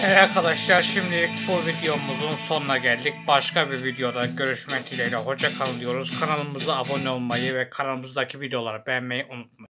Evet arkadaşlar, şimdilik bu videomuzun sonuna geldik. Başka bir videoda görüşmek dileğiyle. Hoşça kalın diyoruz. Kanalımıza abone olmayı ve kanalımızdaki videoları beğenmeyi unutmayın.